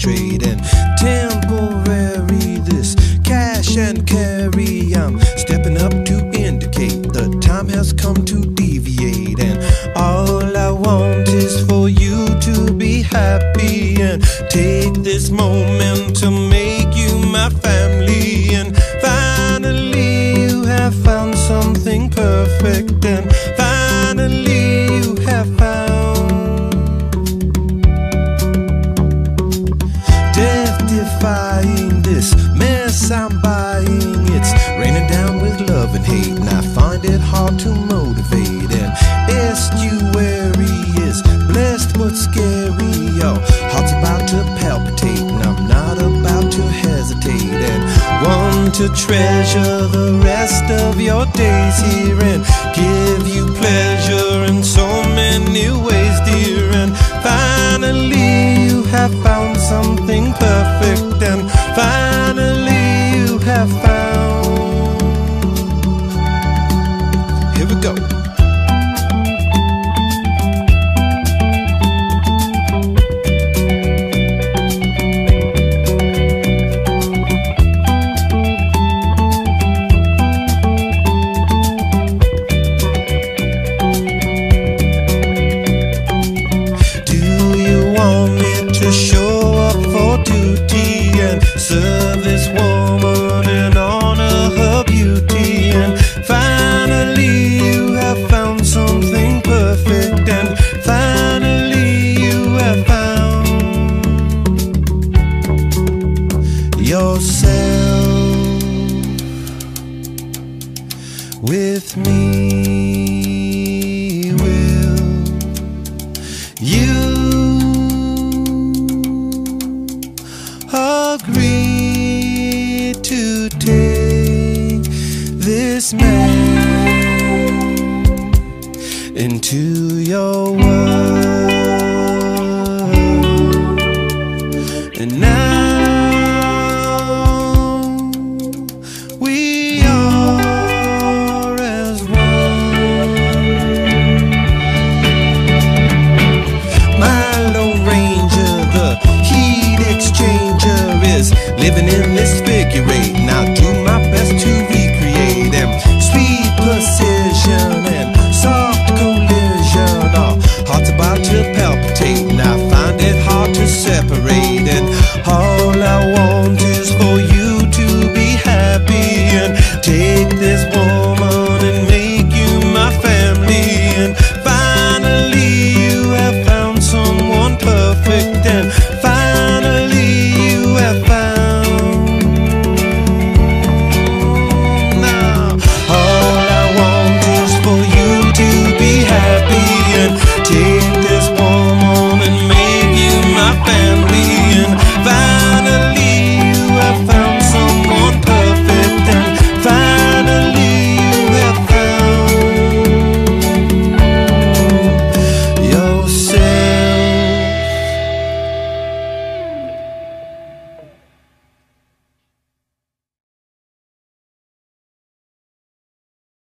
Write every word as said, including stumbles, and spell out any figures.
trade and temporary. This cash and carry, I'm stepping up to indicate the time has come to deviate. And all I want is for you to be happy and take this moment to make you my family. And finally you have found something perfect, and finally you have found death-defying this mess I'm buying. It's raining down with love and hate, and I find it hard to motivate. And estuary is blessed but scary. Your heart's about to palpitate, and I'm not about to hesitate. And want to treasure the rest of your days here and give you pleasure in so many ways, dear. And finally you have found something perfect, and finally you have found. Here we go. To show up for duty and serve this woman and honor her beauty. And finally you have found something perfect, and finally you have found yourself with me. Will you agree to take this man into your world?